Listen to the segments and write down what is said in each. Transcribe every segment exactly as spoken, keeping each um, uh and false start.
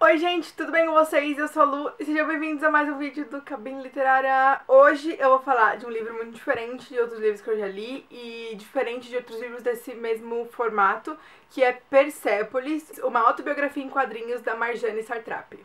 Oi gente, tudo bem com vocês? Eu sou a Lu e sejam bem-vindos a mais um vídeo do Cabine Literária. Hoje eu vou falar de um livro muito diferente de outros livros que eu já li e diferente de outros livros desse mesmo formato, que é Persépolis, uma autobiografia em quadrinhos da Marjane Satrapi.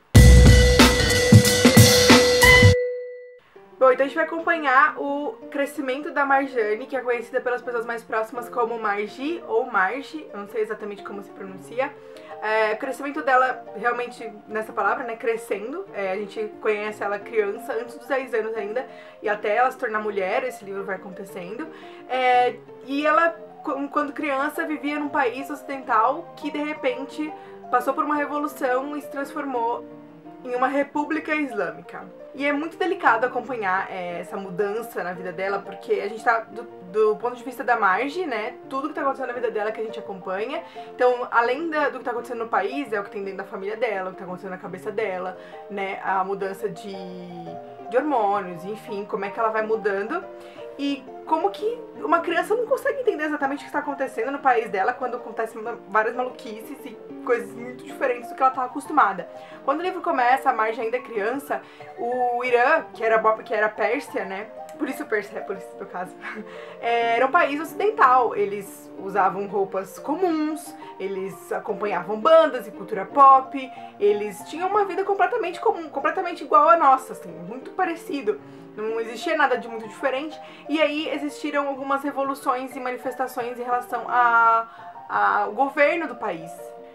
Bom, então a gente vai acompanhar o crescimento da Marjane, que é conhecida pelas pessoas mais próximas como Margie ou Marge, eu não sei exatamente como se pronuncia. É, o crescimento dela, realmente, nessa palavra, né, crescendo. É, a gente conhece ela criança, antes dos dez anos ainda, e até ela se tornar mulher, esse livro vai acontecendo. É, e ela, quando criança, vivia num país ocidental que, de repente, passou por uma revolução e se transformou em uma república islâmica. E é muito delicado acompanhar é, essa mudança na vida dela, porque a gente tá do, do ponto de vista da Marge, né, tudo que tá acontecendo na vida dela que a gente acompanha. Então, além da, do que tá acontecendo no país, é o que tem dentro da família dela, o que tá acontecendo na cabeça dela, né, a mudança de, de hormônios, enfim, como é que ela vai mudando. E como que uma criança não consegue entender exatamente o que está acontecendo no país dela quando acontecem várias maluquices e coisas muito diferentes do que ela estava acostumada. Quando o livro começa, a Marge ainda é criança, o Irã, que era, que era Pérsia, né, por isso Persépolis, no caso, era um país ocidental. Eles usavam roupas comuns, eles acompanhavam bandas e cultura pop, eles tinham uma vida completamente comum, completamente igual à nossa, assim, muito parecido. Não existia nada de muito diferente. E aí existiram algumas revoluções e manifestações em relação a, a, ao governo do país.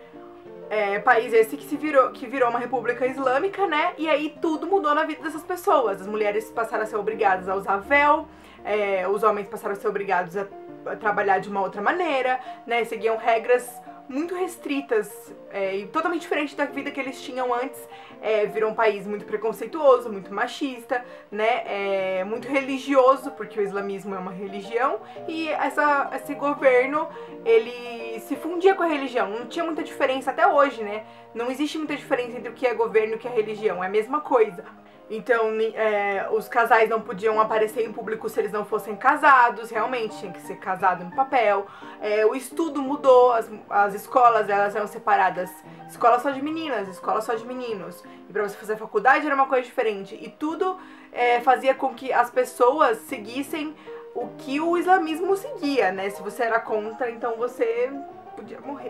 É, país esse que, se virou, que virou uma república islâmica, né? E aí tudo mudou na vida dessas pessoas. As mulheres passaram a ser obrigadas a usar véu, é, os homens passaram a ser obrigados a, a trabalhar de uma outra maneira, né? Seguiam regras muito restritas é, e totalmente diferente da vida que eles tinham antes. É, virou um país muito preconceituoso, muito machista, né, é, muito religioso, porque o islamismo é uma religião, e essa, esse governo, ele se fundia com a religião, não tinha muita diferença até hoje, né, não existe muita diferença entre o que é governo e o que é religião, é a mesma coisa. Então, é, os casais não podiam aparecer em público se eles não fossem casados, realmente, tinha que ser casado no papel. É, o estudo mudou, as, as escolas elas eram separadas, escola só de meninas, escola só de meninos. E pra você fazer faculdade era uma coisa diferente. E tudo é, fazia com que as pessoas seguissem o que o islamismo seguia, né? Se você era contra, então você podia morrer.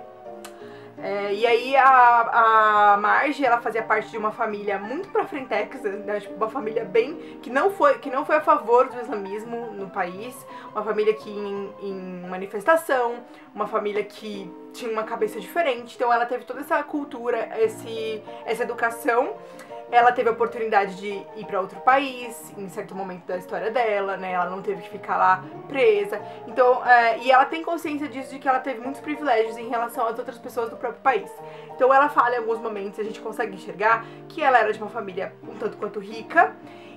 É, e aí a, a Marge, ela fazia parte de uma família muito pra frentex, né, tipo, uma família bem, que não, foi, que não foi a favor do islamismo no país, uma família que em, em manifestação, uma família que tinha uma cabeça diferente, então ela teve toda essa cultura, esse, essa educação. Ela teve a oportunidade de ir para outro país em certo momento da história dela, né? Ela não teve que ficar lá presa. Então, é, e ela tem consciência disso, de que ela teve muitos privilégios em relação às outras pessoas do próprio país. Então ela fala em alguns momentos, a gente consegue enxergar que ela era de uma família um tanto quanto rica.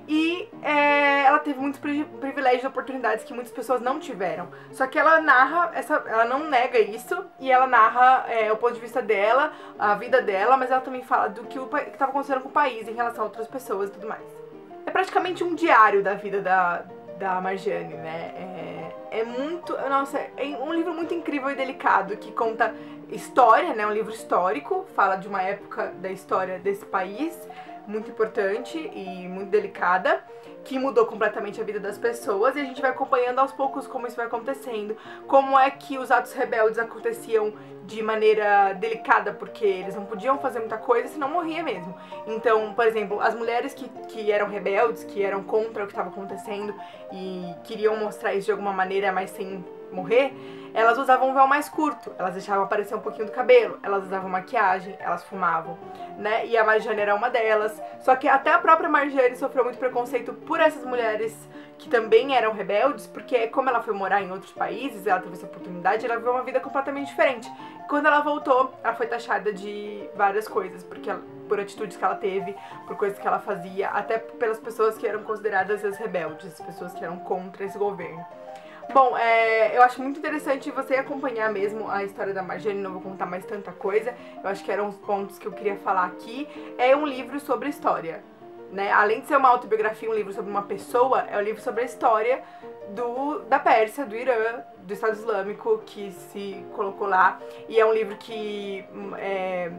E é, ela teve muitos privilégios e oportunidades que muitas pessoas não tiveram. Só que ela narra, essa, ela não nega isso, e ela narra é, o ponto de vista dela, a vida dela, mas ela também fala do que estava acontecendo com o país em relação a outras pessoas e tudo mais. É praticamente um diário da vida da, da Marjane, né? É, é muito... Nossa, é um livro muito incrível e delicado, que conta história, né? Um livro histórico, fala de uma época da história desse país, muito importante e muito delicada, que mudou completamente a vida das pessoas, e a gente vai acompanhando aos poucos como isso vai acontecendo, como é que os atos rebeldes aconteciam de maneira delicada, porque eles não podiam fazer muita coisa, senão morria mesmo. Então, por exemplo, as mulheres que, que eram rebeldes, que eram contra o que estava acontecendo e queriam mostrar isso de alguma maneira, mas sem morrer, elas usavam um véu mais curto, elas deixavam aparecer um pouquinho do cabelo, elas usavam maquiagem, elas fumavam, né? E a Marjane era uma delas. Só que até a própria Marjane sofreu muito preconceito por essas mulheres que também eram rebeldes, porque como ela foi morar em outros países, ela teve essa oportunidade, ela viveu uma vida completamente diferente. Quando ela voltou, ela foi taxada de várias coisas, porque ela, por atitudes que ela teve, por coisas que ela fazia, até pelas pessoas que eram consideradas as rebeldes, as pessoas que eram contra esse governo. Bom, é, eu acho muito interessante você acompanhar mesmo a história da Marjane, não vou contar mais tanta coisa, eu acho que eram os pontos que eu queria falar aqui. É um livro sobre história, né? Além de ser uma autobiografia, um livro sobre uma pessoa, é um livro sobre a história do, da Pérsia, do Irã, do Estado Islâmico, que se colocou lá, e é um livro que... É,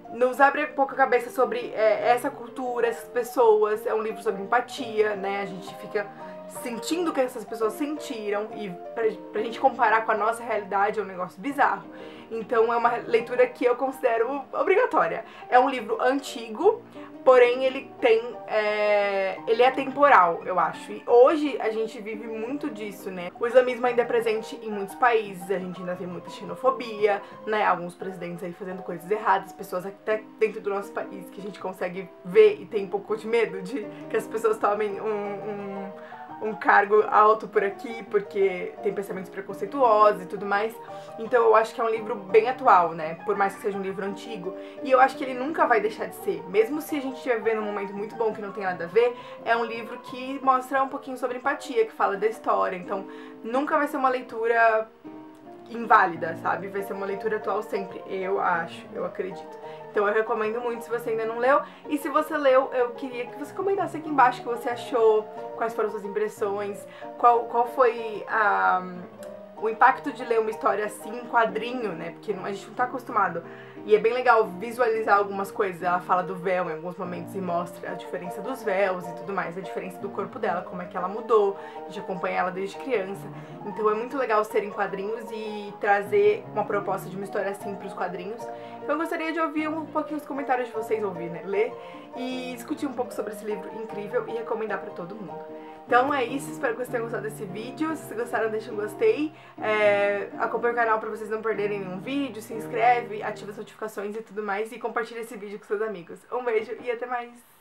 nos abre um pouco a cabeça sobre é, essa cultura, essas pessoas. É um livro sobre empatia, né? A gente fica sentindo o que essas pessoas sentiram, e pra, pra gente comparar com a nossa realidade é um negócio bizarro. Então é uma leitura que eu considero obrigatória. É um livro antigo, porém ele tem é, ele é atemporal, eu acho. E hoje a gente vive muito disso, né? O islamismo ainda é presente em muitos países, a gente ainda tem muita xenofobia, né? Alguns presidentes aí fazendo coisas erradas, pessoas até dentro do nosso país que a gente consegue ver e tem um pouco de medo de que as pessoas tomem um, um um cargo alto por aqui, porque tem pensamentos preconceituosos e tudo mais. Então eu acho que é um livro bem atual, né? Por mais que seja um livro antigo. E eu acho que ele nunca vai deixar de ser. Mesmo se a gente estiver vivendo um momento muito bom que não tem nada a ver, é um livro que mostra um pouquinho sobre empatia, que fala da história. Então nunca vai ser uma leitura inválida, sabe? Vai ser uma leitura atual sempre, eu acho, eu acredito. Então eu recomendo muito se você ainda não leu. E se você leu, eu queria que você comentasse aqui embaixo o que você achou, quais foram suas impressões, qual, qual foi a, o impacto de ler uma história assim em quadrinho, né? Porque a gente não tá acostumado. E é bem legal visualizar algumas coisas. Ela fala do véu em alguns momentos e mostra a diferença dos véus e tudo mais, a diferença do corpo dela, como é que ela mudou. A gente acompanha ela desde criança. Então é muito legal ser em quadrinhos e trazer uma proposta de uma história assim pros quadrinhos. Então eu gostaria de ouvir um pouquinho os comentários de vocês, ouvir, né? Ler e discutir um pouco sobre esse livro incrível e recomendar pra todo mundo. Então é isso, espero que vocês tenham gostado desse vídeo. Se vocês gostaram, deixa um gostei. É, acompanha o canal pra vocês não perderem nenhum vídeo, se inscreve, ativa as notificações e tudo mais. E compartilha esse vídeo com seus amigos. Um beijo e até mais!